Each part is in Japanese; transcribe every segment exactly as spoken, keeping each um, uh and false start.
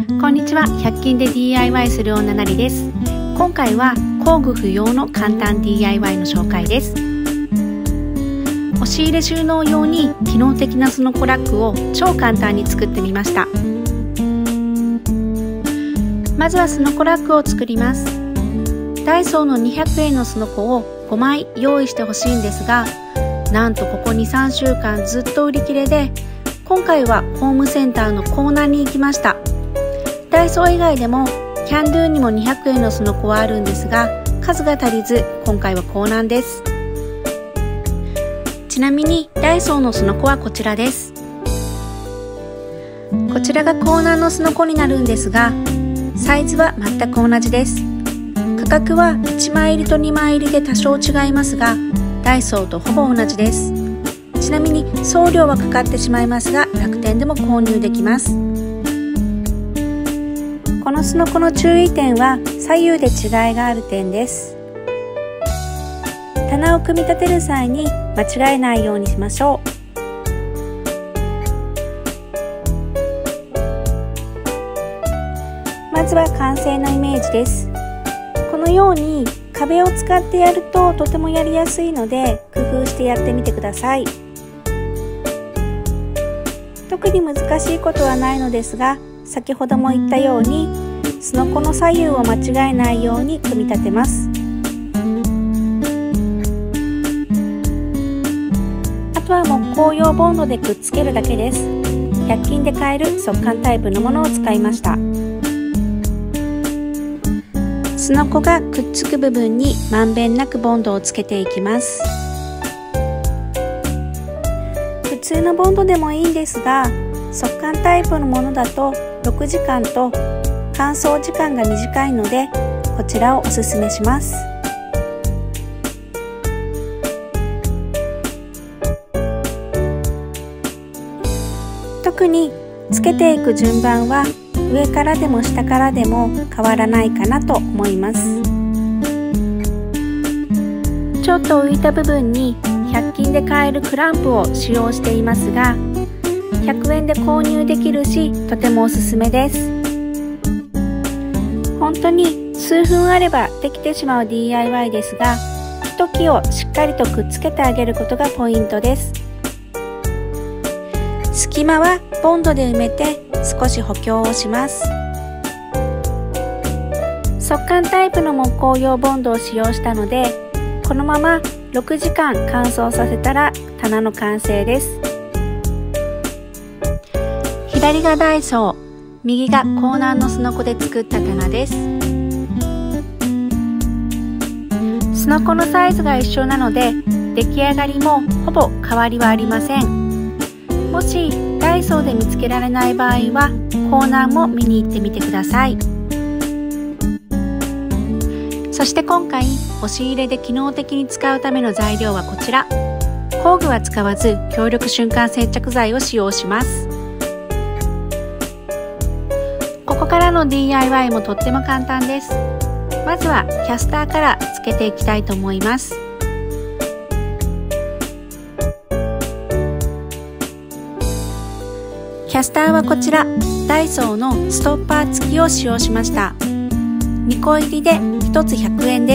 こんにちは。ひゃく均で ディーアイワイ する女なりです。今回は工具不要の簡単 ディーアイワイ の紹介です。押し入れ収納用に機能的なすのこラックを超簡単に作ってみました。まずはすのこラックを作ります。ダイソーのにひゃくえんのすのこをごまい用意してほしいんですが、なんとここに、さんしゅうかんずっと売り切れで、今回はホームセンターのコーナーに行きました。ダイソー以外でもキャンドゥにもにひゃくえんのすのこはあるんですが、数が足りず今回はコーナーです。ちなみにダイソーのすのこはこちらです。こちらがコーナーのすのこになるんですが、サイズは全く同じです。価格はいちまい入りとにまい入りで多少違いますが、ダイソーとほぼ同じです。ちなみに送料はかかってしまいますが、楽天でも購入できます。このすのこの注意点は左右で違いがある点です。棚を組み立てる際に間違えないようにしましょう。まずは完成のイメージです。このように壁を使ってやるととてもやりやすいので、工夫してやってみてください。特に難しいことはないのですが、先ほども言ったようにすのこの左右を間違えないように組み立てます。あとは木工用ボンドでくっつけるだけです。ひゃく均で買える速乾タイプのものを使いました。すのこがくっつく部分にまんべんなくボンドをつけていきます。普通のボンドでもいいんですが、速乾タイプのものだとろくじかんと乾燥時間が短いので、こちらをおすすめします。特につけていく順番は上からでも下からでも変わらないかなと思います。ちょっと浮いた部分にひゃく均で買えるクランプを使用していますが、ひゃくえんで購入できるし、とてもおすすめです。本当に数分あればできてしまう ディーアイワイ ですが、一木をしっかりとくっつけてあげることがポイントです。隙間はボンドで埋めて少し補強をします。速乾タイプの木工用ボンドを使用したので、このままろくじかん乾燥させたら棚の完成です。左がダイソー、右がコーナーのすのこで作った棚です。すのこのサイズが一緒なので、出来上がりもほぼ変わりはありません。もしダイソーで見つけられない場合は、コーナーも見に行ってみてください。そして今回押し入れで機能的に使うための材料はこちら。工具は使わず強力瞬間接着剤を使用します。ここからの ディーアイワイ もとっても簡単です。まずはキャスターからつけていきたいと思います。キャスターはこちら、ダイソーのストッパー付きを使用しました。にこ入りでひとつひゃくえんです。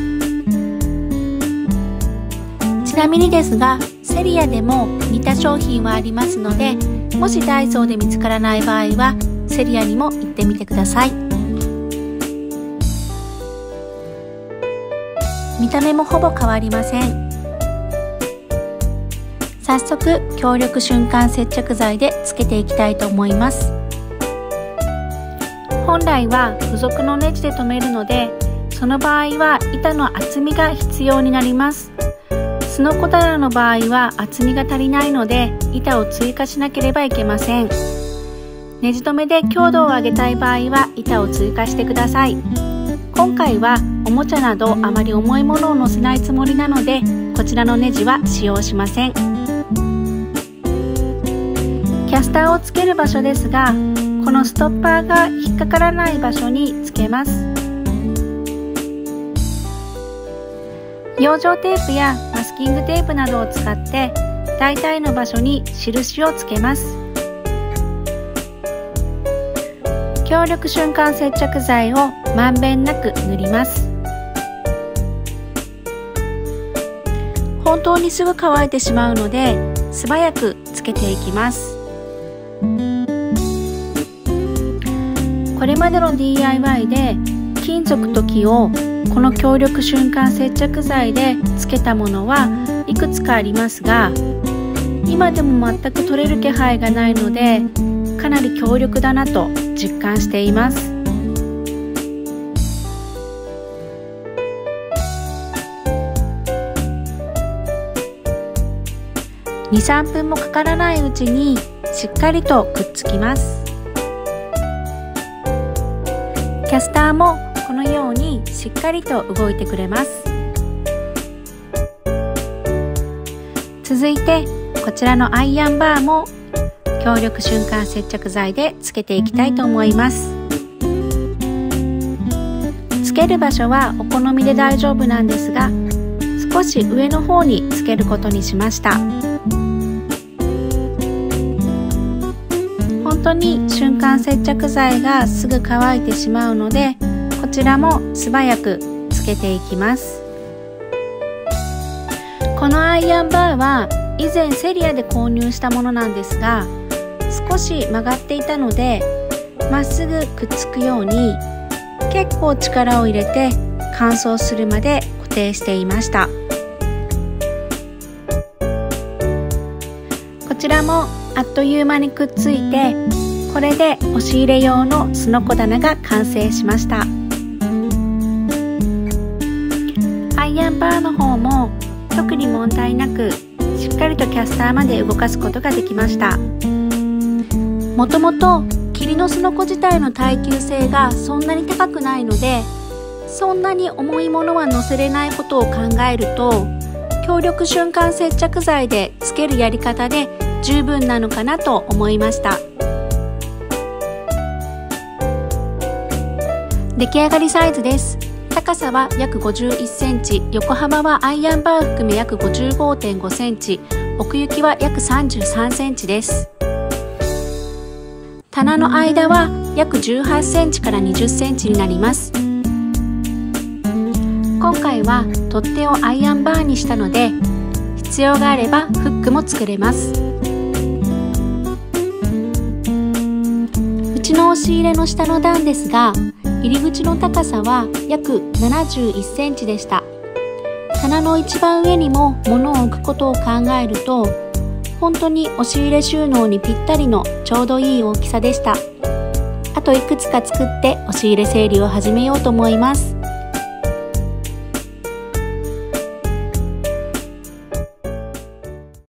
ちなみにですが、セリアでも似た商品はありますので、もしダイソーで見つからない場合はセリアにも行ってみてください。見た目もほぼ変わりません。早速強力瞬間接着剤でつけていきたいと思います。本来は付属のネジで留めるので、その場合は板の厚みが必要になります。すのこ棚の場合は厚みが足りないので、板を追加しなければいけません。ネジ留めで強度を上げたい場合は板を追加してください。今回はおもちゃなどあまり重いものを乗せないつもりなので、こちらのネジは使用しません。キャスターをつける場所ですが、このストッパーが引っかからない場所につけます。養生テープやマスキングテープなどを使って大体の場所に印をつけます。 強力瞬間接着剤をまんべんなく塗ります。本当にすぐ乾いてしまうので素早くつけていきます。これまでの ディーアイワイ で金属と木をこの強力瞬間接着剤でつけたものはいくつかありますが、今でも全く取れる気配がないのでかなり強力だなと実感しています。に、さんぷんもかからないうちにしっかりとくっつきます。キャスターもこのようにしっかりと動いてくれます。続いてこちらのアイアンバーも強力瞬間接着剤でつけていきたいと思います。つける場所はお好みで大丈夫なんですが、少し上の方につけることにしました。本当に瞬間接着剤がすぐ乾いてしまうので、こちらも素早くつけていきます。このアイアンバーは以前セリアで購入したものなんですが、少し曲がっていたのでまっすぐくっつくように結構力を入れて乾燥するまで固定していました。こちらもあっという間にくっついて、これで押し入れ用のすのこ棚が完成しました。アイアンバーの方も特に問題なくしっかりとキャスターまで動かすことができました。もともと桐のすのこ自体の耐久性がそんなに高くないので、そんなに重いものは乗せれないことを考えると、強力瞬間接着剤でつけるやり方で十分なのかなと思いました。出来上がりサイズです。高さは約ごじゅういっセンチ、横幅はアイアンバー含め約 ごじゅうごてんごセンチ、奥行きは約さんじゅうさんセンチです。棚の間は約じゅうはちセンチからにじゅっセンチになります。今回は取っ手をアイアンバーにしたので、必要があればフックも作れます。うちの押し入れの下の段ですが、入り口の高さは約ななじゅういっセンチでした。棚の一番上にも物を置くことを考えると、本当に押し入れ収納にぴったりのちょうどいい大きさでした。あといくつか作って押し入れ整理を始めようと思います。